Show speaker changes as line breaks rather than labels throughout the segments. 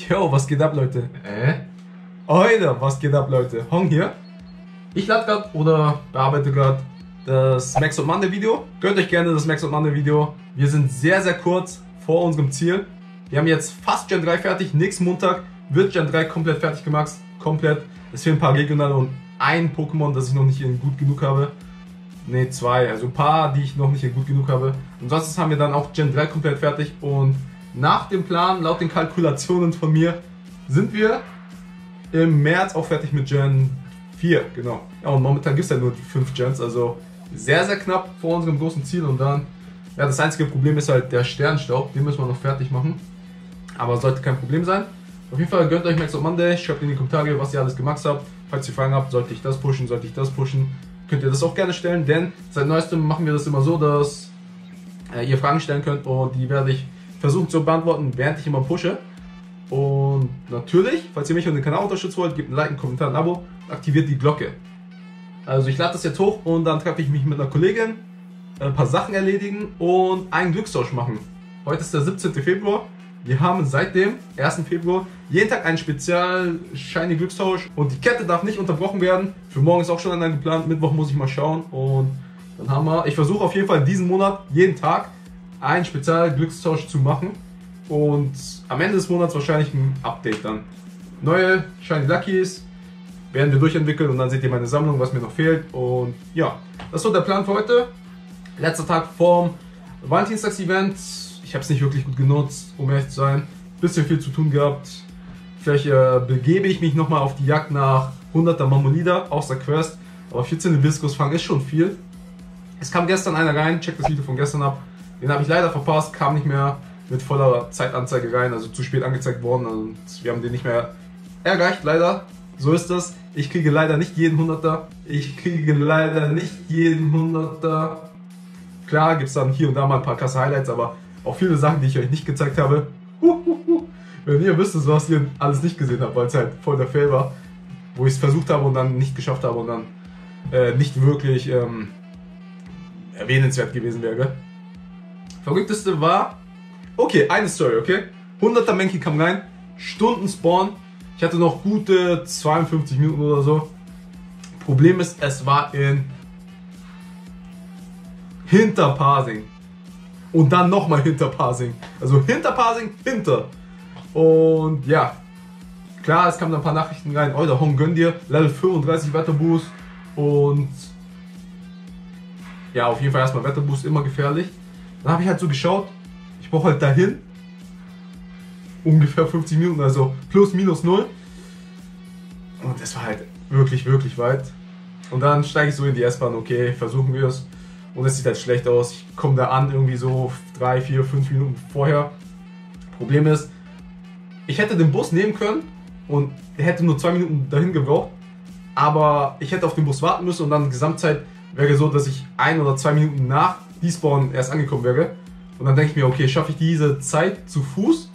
Yo, was geht ab, Leute? Heute, was geht ab, Leute? Hong hier. Ich lade gerade oder bearbeite gerade das Max und Monday Video. Gönnt euch gerne das Max und Monday Video. Wir sind sehr, sehr kurz vor unserem Ziel. Wir haben jetzt fast Gen 3 fertig. Nächsten Montag wird Gen 3 komplett fertig gemacht. Komplett. Es fehlen ein paar regionale und ein Pokémon, das ich noch nicht in gut genug habe. Ne, zwei. Also ein paar, die ich noch nicht in gut genug habe. Und sonst haben wir dann auch Gen 3 komplett fertig. Und nach dem Plan, laut den Kalkulationen von mir, sind wir im März auch fertig mit Gen 4. Genau. Ja, und momentan gibt es ja nur die 5 Gens. Also sehr, sehr knapp vor unserem großen Ziel. Und dann, ja, das einzige Problem ist halt der Sternstaub. Den müssen wir noch fertig machen. Aber sollte kein Problem sein. Auf jeden Fall gönnt euch Max und Monday. Schreibt in die Kommentare, was ihr alles gemacht habt. Falls ihr Fragen habt, sollte ich das pushen, sollte ich das pushen, könnt ihr das auch gerne stellen. Denn seit neuestem machen wir das immer so, dass ihr Fragen stellen könnt und die werde ich versuchen zu beantworten, während ich immer pushe. Und natürlich, falls ihr mich und den Kanal unterstützen wollt, gebt ein Like, einen Kommentar, ein Abo und aktiviert die Glocke. Also ich lade das jetzt hoch und dann treffe ich mich mit einer Kollegin, ein paar Sachen erledigen und einen Glückstausch machen. Heute ist der 17. Februar. Wir haben seit dem 1. Februar jeden Tag einen Spezial-Shiny Glückstausch und die Kette darf nicht unterbrochen werden. Für morgen ist auch schon einer geplant, Mittwoch muss ich mal schauen und dann haben wir, ich versuche auf jeden Fall diesen Monat jeden Tag einen Spezial-Glückstausch zu machen und am Ende des Monats wahrscheinlich ein Update dann. Neue Shiny Luckies werden wir durchentwickeln und dann seht ihr meine Sammlung, was mir noch fehlt und ja, das ist so der Plan für heute. Letzter Tag vorm Valentinstags-Event. Ich habe es nicht wirklich gut genutzt, um ehrlich zu sein. Bisschen viel zu tun gehabt. Vielleicht begebe ich mich nochmal auf die Jagd nach 100er Mammonida aus der Quest. Aber 14 Hibiskus fangen ist schon viel. Es kam gestern einer rein, checkt das Video von gestern ab. Den habe ich leider verpasst, kam nicht mehr mit voller Zeitanzeige rein, also zu spät angezeigt worden. Und wir haben den nicht mehr erreicht, leider. So ist das. Ich kriege leider nicht jeden 100er. Klar gibt es dann hier und da mal ein paar krasse Highlights, aber auch viele Sachen, die ich euch nicht gezeigt habe. Wenn ihr wüsstet, was ihr alles nicht gesehen habt, weil es halt voll der Fail war, wo ich es versucht habe und dann nicht geschafft habe und dann nicht wirklich erwähnenswert gewesen wäre. Verrückteste war, okay, eine Story, okay? 100er Mankey kam rein, Stunden Spawn. Ich hatte noch gute 52 Minuten oder so. Problem ist, es war in Hinterparsing. Und dann nochmal hinter Parsing. Also hinter Parsing, hinter. Und ja, klar, es kamen dann ein paar Nachrichten rein. Oh, der Hong gönn dir, Level 35 Wetterboost. Und ja, auf jeden Fall erstmal Wetterboost, immer gefährlich. Dann habe ich halt so geschaut, ich brauche halt dahin ungefähr 50 Minuten, also plus minus 0. Und das war halt wirklich, wirklich weit. Und dann steige ich so in die S-Bahn, okay, versuchen wir es. Und es sieht halt schlecht aus. Ich komme da an irgendwie so 3, 4, 5 Minuten vorher. Problem ist, ich hätte den Bus nehmen können und er hätte nur 2 Minuten dahin gebraucht. Aber ich hätte auf den Bus warten müssen und dann die Gesamtzeit wäre so, dass ich 1 oder 2 Minuten nach Despawn erst angekommen wäre. Und dann denke ich mir, okay, schaffe ich diese Zeit zu Fuß?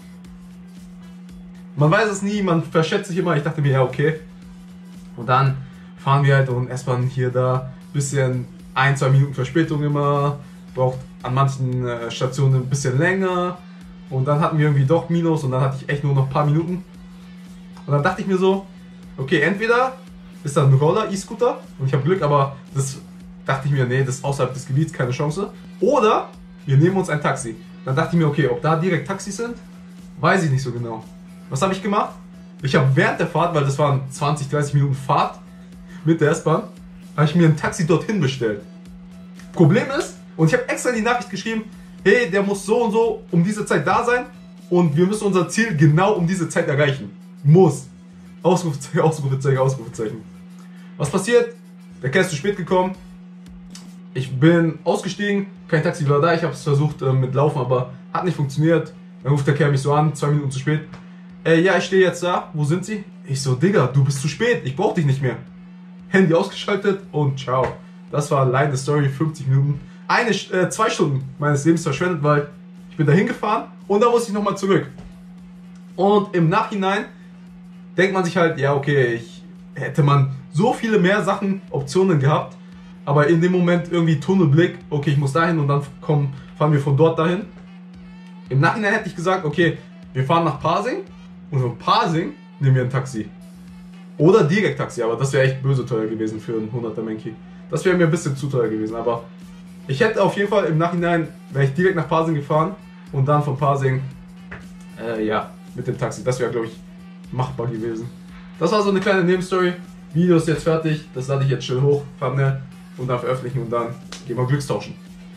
Man weiß es nie, man verschätzt sich immer. Ich dachte mir, ja, okay. Und dann fahren wir halt und S-Bahn hier da, bisschen 1, 2 Minuten Verspätung immer, braucht an manchen Stationen ein bisschen länger und dann hatten wir irgendwie doch Minus und dann hatte ich echt nur noch ein paar Minuten und dann dachte ich mir so, okay, entweder ist da ein Roller, E-Scooter und ich habe Glück, aber das dachte ich mir, nee, das ist außerhalb des Gebiets, keine Chance, oder wir nehmen uns ein Taxi. Dann dachte ich mir, okay, ob da direkt Taxis sind, weiß ich nicht so genau. Was habe ich gemacht? Ich habe während der Fahrt, weil das waren 20, 30 Minuten Fahrt mit der S-Bahn, habe ich mir ein Taxi dorthin bestellt. Problem ist, und ich habe extra die Nachricht geschrieben, hey, der muss so und so um diese Zeit da sein und wir müssen unser Ziel genau um diese Zeit erreichen. Muss. Ausrufezeichen, Ausrufezeichen, Ausrufezeichen. Was passiert? Der Kerl ist zu spät gekommen. Ich bin ausgestiegen, kein Taxi war da, ich habe es versucht mit Laufen, aber hat nicht funktioniert. Dann ruft der Kerl mich so an, 2 Minuten zu spät. Ja, ich stehe jetzt da, wo sind Sie? Ich so, Digga, du bist zu spät, ich brauch dich nicht mehr. Handy ausgeschaltet und ciao. Das war allein die Story, 50 Minuten. 2 Stunden meines Lebens verschwendet, weil ich bin da hingefahren und da musste ich nochmal zurück. Und im Nachhinein denkt man sich halt, ja okay, hätte man so viele mehr Sachen, Optionen gehabt, aber in dem Moment irgendwie Tunnelblick, okay, ich muss dahin und dann fahren wir von dort dahin. Im Nachhinein hätte ich gesagt, okay, wir fahren nach Parsing und von Pasing nehmen wir ein Taxi. Oder direkt Taxi, aber das wäre echt böse teuer gewesen für einen 100er Menki. Das wäre mir ein bisschen zu teuer gewesen, aber ich hätte auf jeden Fall im Nachhinein, wäre ich direkt nach Pasing gefahren und dann von Pasing, ja, mit dem Taxi. Das wäre, glaube ich, machbar gewesen. Das war so eine kleine Nebenstory. Video ist jetzt fertig, das lade ich jetzt schnell hoch, Thumbnail und dann veröffentlichen und dann gehen wir Glückstauschen.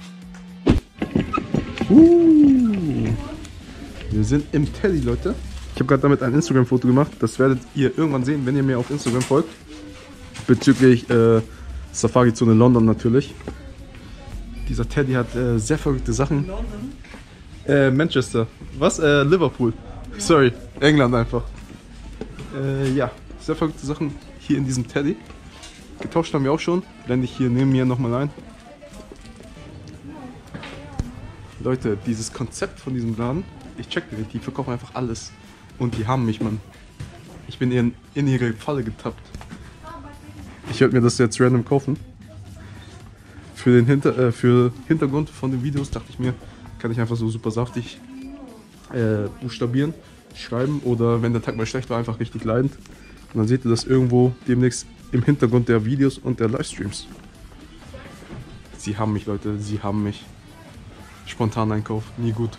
Wir sind im Teddy, Leute. Ich habe gerade damit ein Instagram-Foto gemacht. Das werdet ihr irgendwann sehen, wenn ihr mir auf Instagram folgt. Bezüglich Safari-Zone London natürlich. Dieser Teddy hat sehr verrückte Sachen. London? Manchester. Was? Liverpool. Sorry, England einfach. Ja, sehr verrückte Sachen hier in diesem Teddy. Getauscht haben wir auch schon. Blende ich hier neben mir nochmal ein. Leute, dieses Konzept von diesem Laden, ich check nicht, die verkaufen einfach alles. Und die haben mich, Mann. Ich bin in ihre Falle getappt. Ich werde mir das jetzt random kaufen. Für den Hintergrund von den Videos dachte ich mir, kann ich einfach so super saftig buchstabieren, schreiben oder wenn der Tag mal schlecht war, einfach richtig leidend. Und dann seht ihr das irgendwo demnächst im Hintergrund der Videos und der Livestreams. Sie haben mich, Leute, sie haben mich. Spontaneinkauf, nie gut.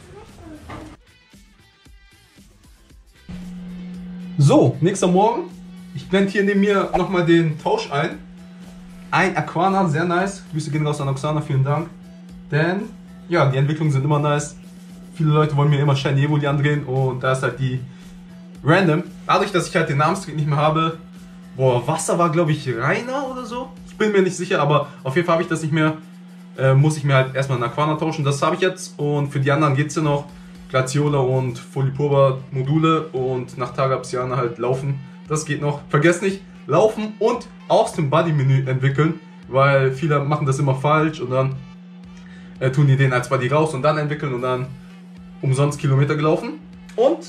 So, nächster Morgen. Ich blende hier neben mir nochmal den Tausch ein. Ein Aquana, sehr nice. Grüße gehen raus an Oksana, vielen Dank. Denn, ja, die Entwicklungen sind immer nice. Viele Leute wollen mir immer Shiny Evoli andrehen und da ist halt die random. Dadurch, dass ich halt den Namenstag nicht mehr habe. Boah, Wasser war glaube ich reiner oder so. Ich bin mir nicht sicher, aber auf jeden Fall habe ich das nicht mehr. Muss ich mir halt erstmal einen Aquana tauschen. Das habe ich jetzt und für die anderen geht es ja noch. Glaciola und Folipurba Module und nach Tagapsiana halt laufen. Das geht noch. Vergesst nicht, laufen und aus dem Buddy-Menü entwickeln, weil viele machen das immer falsch und dann tun die den als Buddy raus und dann entwickeln und dann umsonst Kilometer gelaufen. Und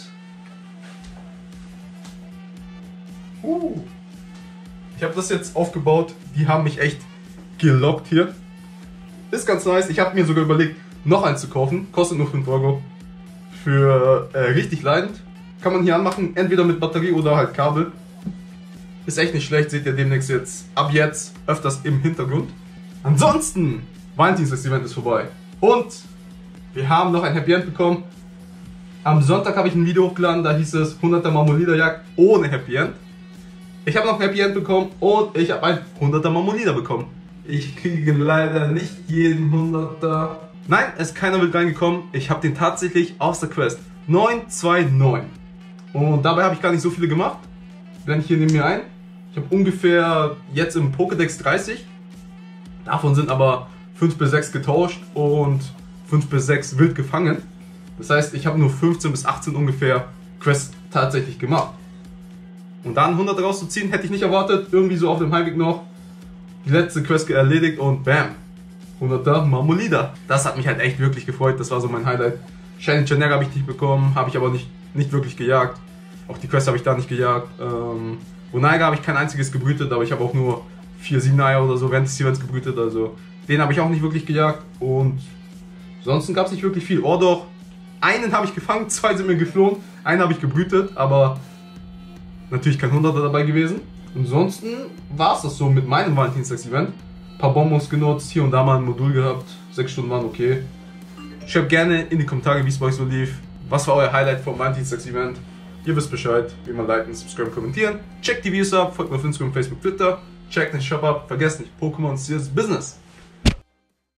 ich habe das jetzt aufgebaut. Die haben mich echt gelockt hier. Ist ganz nice. Ich habe mir sogar überlegt, noch eins zu kaufen. Kostet nur 5 Euro. Für richtig leidend. Kann man hier anmachen, entweder mit Batterie oder halt Kabel. Ist echt nicht schlecht, seht ihr demnächst jetzt, ab jetzt, öfters im Hintergrund. Ansonsten, Valentinstags-Event ist vorbei. Und wir haben noch ein Happy End bekommen. Am Sonntag habe ich ein Video hochgeladen, da hieß es 100er Marmolida-Jagd ohne Happy End. Ich habe noch ein Happy End bekommen und ich habe ein 100er Marmolida bekommen. Ich kriege leider nicht jeden 100er. Nein, es ist keiner mit reingekommen. Ich habe den tatsächlich aus der Quest 929. Und dabei habe ich gar nicht so viele gemacht. Blende ich hier neben mir ein. Ich habe ungefähr jetzt im Pokédex 30. Davon sind aber 5 bis 6 getauscht und 5 bis 6 wild gefangen. Das heißt, ich habe nur 15 bis 18 ungefähr Quests tatsächlich gemacht. Und dann 100 rauszuziehen, hätte ich nicht erwartet. Irgendwie so auf dem Heimweg noch die letzte Quest erledigt und bam, 100er Marmolida. Das hat mich halt echt wirklich gefreut. Das war so mein Highlight. Shiny Genera habe ich nicht bekommen, habe ich aber nicht wirklich gejagt. Auch die Quest habe ich da nicht gejagt. Onaiga habe ich kein einziges gebrütet, aber ich habe auch nur 4 7 Eier oder so während des Events gebrütet. Also den habe ich auch nicht wirklich gejagt. Und ansonsten gab es nicht wirklich viel. Oh doch, einen habe ich gefangen, 2 sind mir geflohen, einen habe ich gebrütet, aber natürlich kein 100er dabei gewesen. Ansonsten war es das so mit meinem Valentinstags-Event. Ein paar Bonbons genutzt, hier und da mal ein Modul gehabt. 6 Stunden waren okay. Schreibt gerne in die Kommentare, wie es bei euch so lief. Was war euer Highlight vom Valentinstags-Event? Ihr wisst Bescheid, wie man liken, subscriben, kommentieren. Checkt die Videos ab, folgt mir auf Instagram, Facebook, Twitter. Checkt den Shop ab, vergesst nicht, Pokémon ist Business.